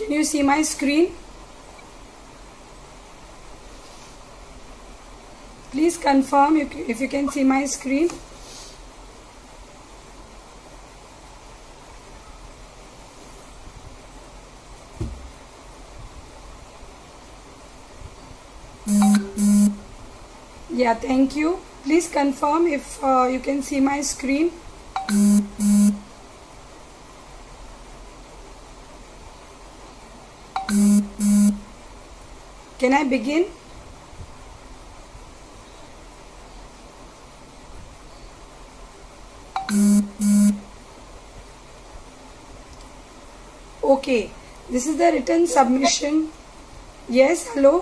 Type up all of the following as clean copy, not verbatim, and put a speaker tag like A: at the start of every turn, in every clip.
A: Can you see my screen? Please confirm if you can see my screen. Yeah, thank you. Please confirm if you can see my screen. Can I begin? Okay, this is the written submission. Yes, hello?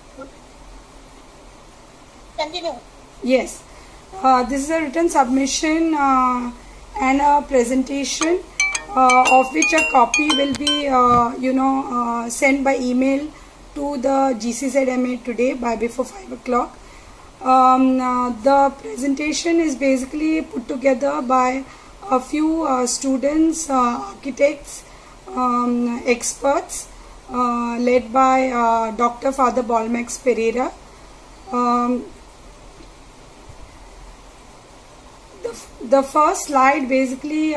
B: Continue.
A: Yes, this is a written submission and a presentation of which a copy will be sent by email to the GCZMA today by before 5 o'clock. The presentation is basically put together by a few students, architects, experts, led by Dr. Father Balmax Pereira. The first slide basically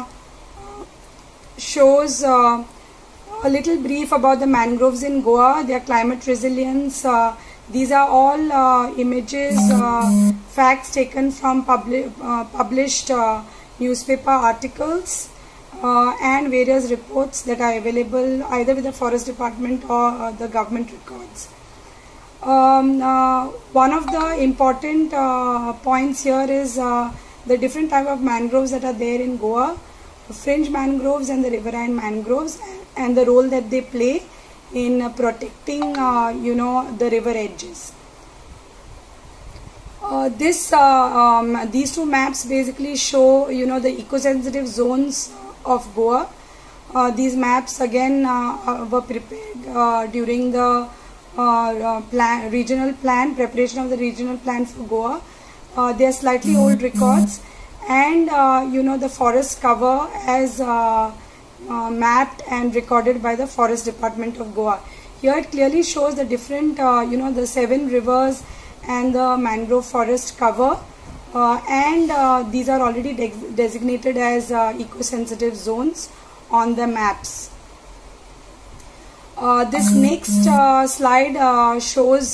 A: shows a little brief about the mangroves in Goa, their climate resilience. These are all images, facts taken from published newspaper articles and various reports that are available either with the Forest Department or the government records. One of the important points here is the different type of mangroves that are there in Goa, fringe mangroves and the riverine mangroves, and the role that they play in protecting the river edges. These two maps basically show the eco-sensitive zones of Goa. These maps again were prepared during the preparation of the regional plan for Goa. They are slightly old records, and the forest cover as mapped and recorded by the Forest Department of Goa. Here it clearly shows the different the 7 rivers and the mangrove forest cover, and these are already designated as eco-sensitive zones on the maps. This next slide shows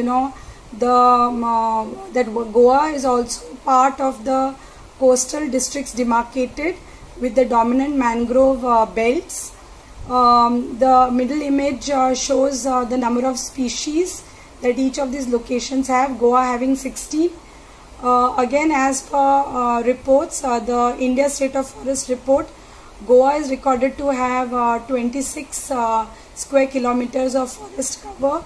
A: that Goa is also part of the coastal districts demarcated with the dominant mangrove belts. The middle image shows the number of species that each of these locations have, Goa having 16. Again, as per reports, the India State of Forest report, Goa is recorded to have 26 square kilometers of forest cover.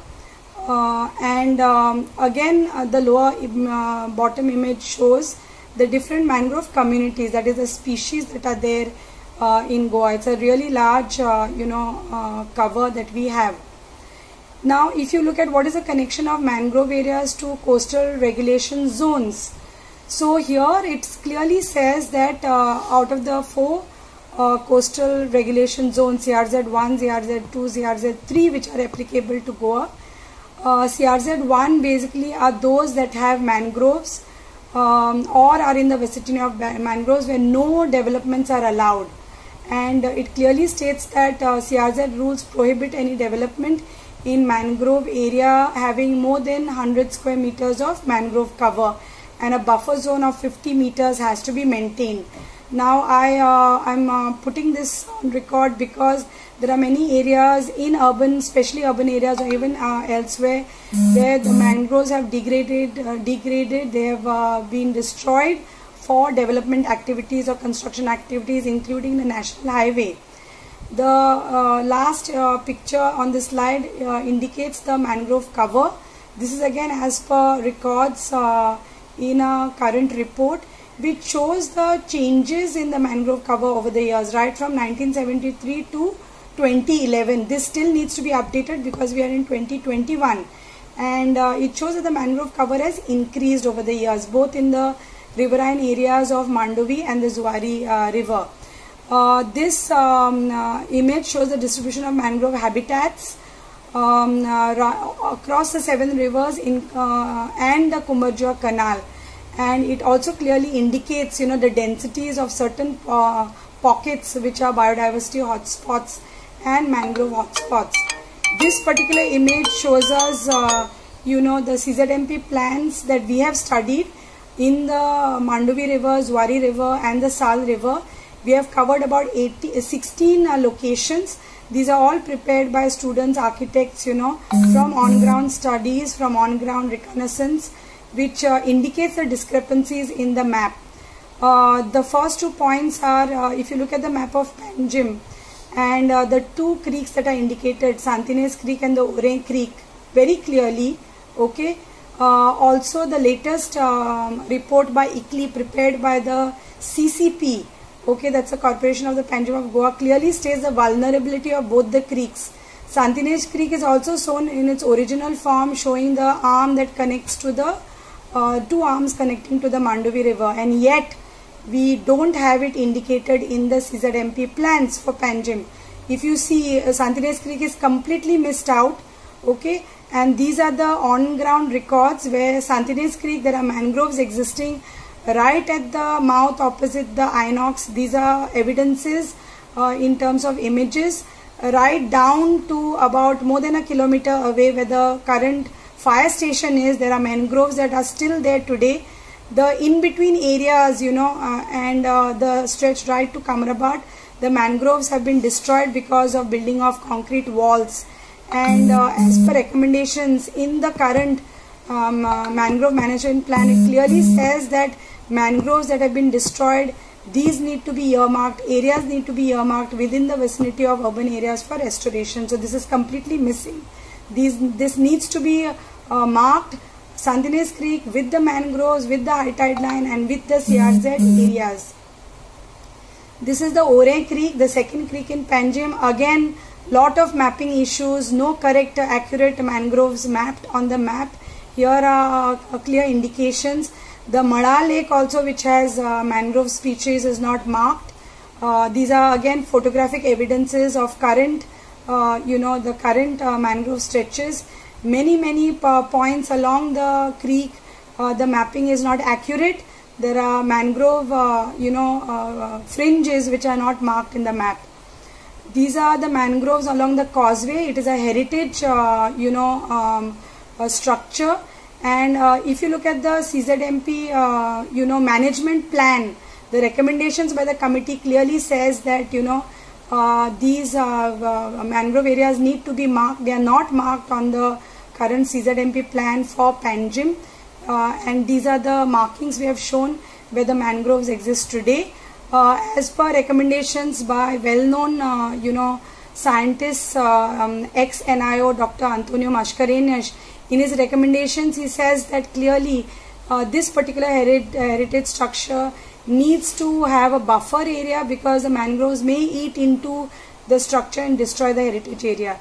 A: Again, the lower bottom image shows the different mangrove communities, that is the species that are there in Goa. It's a really large cover that we have. Now if you look at what is the connection of mangrove areas to coastal regulation zones, so here it clearly says that out of the 4 coastal regulation zones, CRZ1, CRZ2, CRZ3, which are applicable to Goa, CRZ1 basically are those that have mangroves or are in the vicinity of mangroves where no developments are allowed, and it clearly states that CRZ rules prohibit any development in mangrove area having more than 100 square meters of mangrove cover, and a buffer zone of 50 meters has to be maintained. Now I'm putting this on record because there are many areas in urban, especially urban areas or even elsewhere, where the mangroves have degraded, they have been destroyed for development activities or construction activities, including the national highway. The last picture on this slide indicates the mangrove cover. This is again as per records in a current report, which shows the changes in the mangrove cover over the years, right from 1973 to 2011. This still needs to be updated because we are in 2021, and it shows that the mangrove cover has increased over the years, both in the riverine areas of Mandovi and the Zuari river. This image shows the distribution of mangrove habitats across the 7 rivers and the Kumbharjoa Canal, and it also clearly indicates, you know, the densities of certain pockets which are biodiversity hotspots and mangrove hotspots. This particular image shows us, you know, the CZMP plans that we have studied in the Mandovi River, Zuari River and the Sal River. We have covered about 16 locations. These are all prepared by students, architects, you know, from on-ground studies, from on-ground reconnaissance, which indicates the discrepancies in the map. The first 2 points are, if you look at the map of Panjim, and the 2 creeks that are indicated, Santines Creek and the Orain Creek, very clearly, okay. Also the latest report by ICLEI prepared by the CCP, okay, that's the Corporation of the Panjim of Goa, clearly states the vulnerability of both the creeks. Santines Creek is also shown in its original form, showing the arm that connects to the 2 arms connecting to the Mandovi River, and yet we don't have it indicated in the CZMP plans for Panjim. If you see, Santines Creek is completely missed out, okay, and these are the on-ground records where Santines Creek, there are mangroves existing right at the mouth opposite the Inox. These are evidences in terms of images, right down to about more than a kilometer away where the current fire station is. There are mangroves that are still there today. The in-between areas, you know, and the stretch right to Kamrabad, the mangroves have been destroyed because of building of concrete walls. And as per recommendations in the current mangrove management plan, it clearly says that mangroves that have been destroyed, these need to be earmarked, areas need to be earmarked within the vicinity of urban areas for restoration. So this is completely missing. This needs to be marked, Santines Creek with the mangroves, with the high tide line and with the CRZ areas. This is the Orain Creek, the second creek in Panjim. Again, lot of mapping issues, no correct accurate mangroves mapped on the map. Here are clear indications. The Mada Lake also, which has mangrove species, is not marked. These are again photographic evidences of current, you know, the current mangrove stretches. Many points along the creek, the mapping is not accurate. There are mangrove, you know, fringes which are not marked in the map. These are the mangroves along the causeway. It is a heritage, you know, structure. And if you look at the CZMP, you know, management plan, the recommendations by the committee clearly says that, you know, these mangrove areas need to be marked. They are not marked on the current CZMP plan for Panjim. And these are the markings we have shown where the mangroves exist today. As per recommendations by well-known, you know, scientists, ex-NIO Dr. Antonio Mascarenhas, in his recommendations he says that clearly this particular heritage structure needs to have a buffer area because the mangroves may eat into the structure and destroy the heritage area.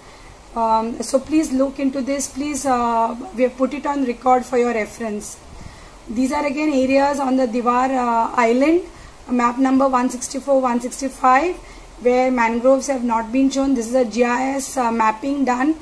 A: So please look into this. Please, we have put it on record for your reference. These are again areas on the Diwar island, map number 164, 165, where mangroves have not been shown. This is a GIS mapping done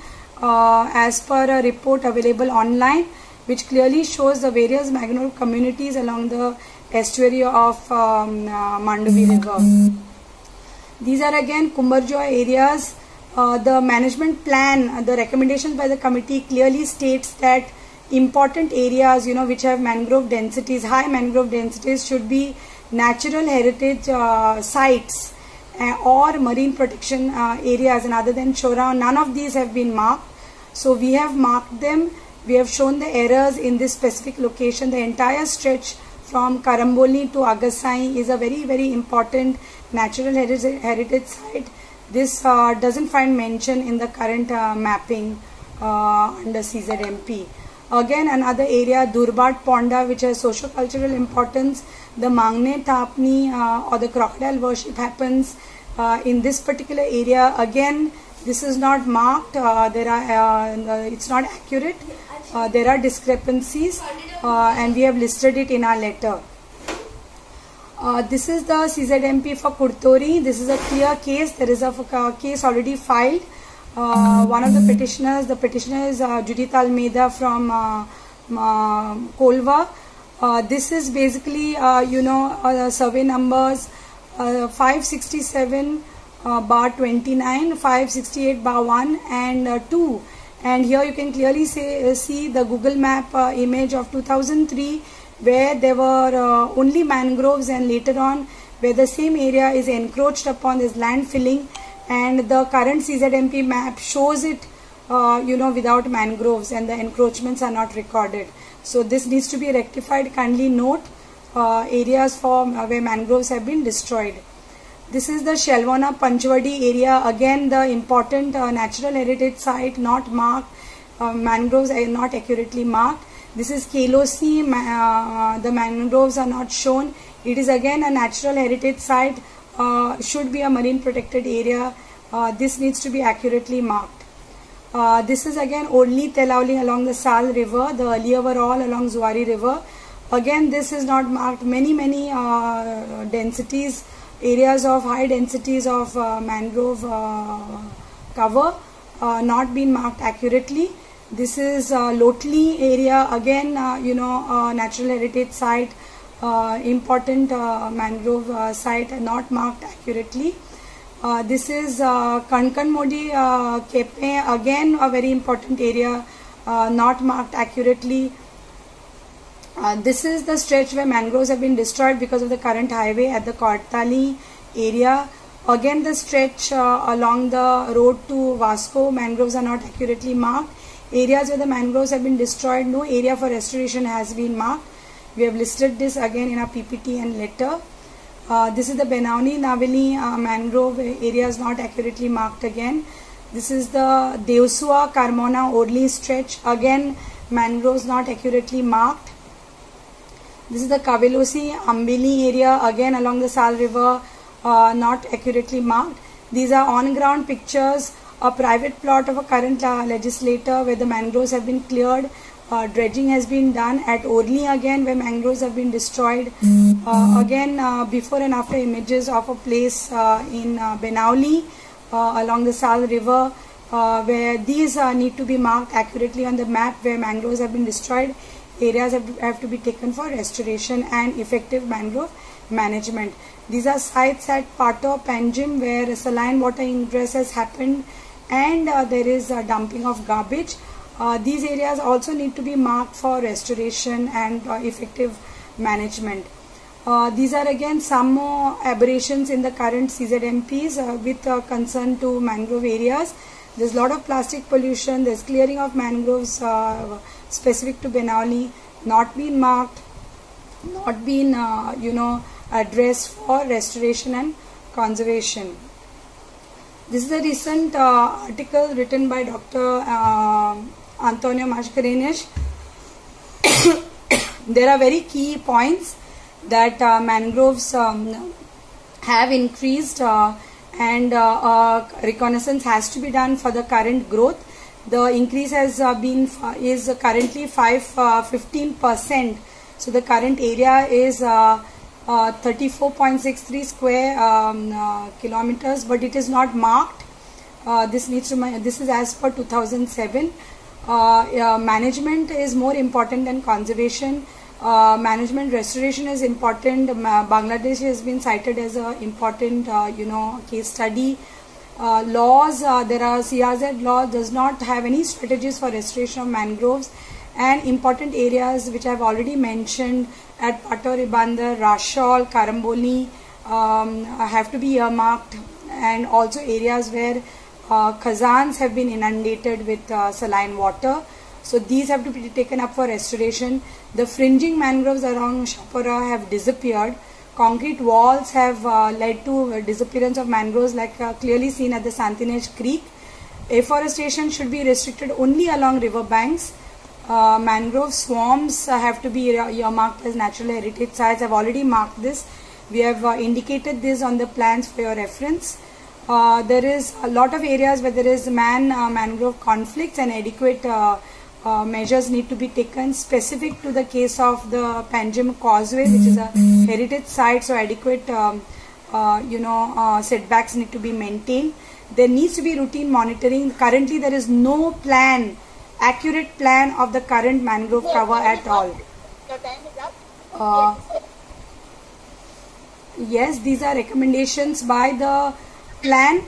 A: as per a report available online, which clearly shows the various mangrove communities along the estuary of Mandovi River. These are again Kumbharjoa areas. The management plan, the recommendations by the committee clearly states that important areas, you know, which have mangrove densities, high mangrove densities, should be natural heritage sites or marine protection areas, and other than Chora, none of these have been marked. So we have marked them. We have shown the errors in this specific location. The entire stretch from Karamboli to Agasai is a very important natural heritage site. This doesn't find mention in the current mapping under CZMP. Again, another area, Durbat Ponda, which has socio-cultural importance. The Mangne Tapni or the crocodile worship happens in this particular area. Again, this is not marked. It's not accurate. There are discrepancies, and we have listed it in our letter. This is the CZMP for Kurtori. This is a clear case. There is a case already filed. One of the petitioners, is Judith Almeida from Kolva. This is basically, survey numbers 567 bar 29, 568 bar 1 and 2. And here you can clearly see the Google map image of 2003, where there were only mangroves, and later on where the same area is encroached upon, is land filling, and the current CZMP map shows it without mangroves, and the encroachments are not recorded. So this needs to be rectified. Kindly note areas for where mangroves have been destroyed. This is the Shelwana Panchwadi area, again the important natural heritage site, not marked. Mangroves are not accurately marked. This is Kelosi, the mangroves are not shown. It is again a natural heritage site, should be a marine protected area. This needs to be accurately marked. This is again Odli Telauli along the Sal river. The earlier were all along Zuari river. Again this is not marked. Many densities, areas of high densities of mangrove cover not been marked accurately. This is Lotli area, again natural heritage site, important mangrove site, not marked accurately. This is Kankanmodi Kepe, again a very important area, not marked accurately. This is the stretch where mangroves have been destroyed because of the current highway at the Kortali area. Again the stretch along the road to Vasco, mangroves are not accurately marked. Areas where the mangroves have been destroyed, no area for restoration has been marked. We have listed this again in our PPT and letter. This is the Benauni Navili mangrove areas not accurately marked again. This is the Devsua Carmona Odli stretch, again mangroves not accurately marked. This is the Kavelosi Ambili area, again along the Sal river, not accurately marked. These are on ground pictures, a private plot of a current legislator where the mangroves have been cleared. Dredging has been done at Orli again, where mangroves have been destroyed. Again before and after images of a place in Benauli along the Sal river, where these need to be marked accurately on the map, where mangroves have been destroyed. Areas have to be taken for restoration and effective mangrove management. These are sites at Pato, Panjim, where saline water ingress has happened, and there is dumping of garbage. These areas also need to be marked for restoration and effective management. These are again some more aberrations in the current CZMPs with concern to mangrove areas. There's a lot of plastic pollution, there's clearing of mangroves specific to Benauli, not been marked, not been addressed for restoration and conservation. This is a recent article written by Dr. Antonio Mascarenhas. There are very key points that mangroves have increased and reconnaissance has to be done for the current growth. The increase has is currently 15%. So the current area is 34.63 square kilometers, but it is not marked. This is as per 2007. Management is more important than conservation. Management restoration is important. Bangladesh has been cited as an important case study. Laws, there are CRZ law does not have any strategies for restoration of mangroves, and important areas which I have already mentioned at Pator, Bandar, Rashol, Karamboli have to be earmarked, and also areas where khazans have been inundated with saline water. So these have to be taken up for restoration. The fringing mangroves around Shapura have disappeared. Concrete walls have led to disappearance of mangroves, like clearly seen at the Santinej Creek. Afforestation should be restricted only along river banks. Mangrove swarms have to be earmarked as natural heritage sites. I have already marked this. We have indicated this on the plans for your reference. There is a lot of areas where there is mangrove conflicts and adequate measures need to be taken specific to the case of the Panjim Causeway, which is a heritage site, so adequate setbacks need to be maintained. There needs to be routine monitoring. Currently there is no plan, accurate plan of the current mangrove cover at all.
B: Your time is up.
A: Yes, these are recommendations by the plan.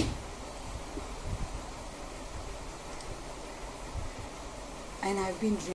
A: And I've been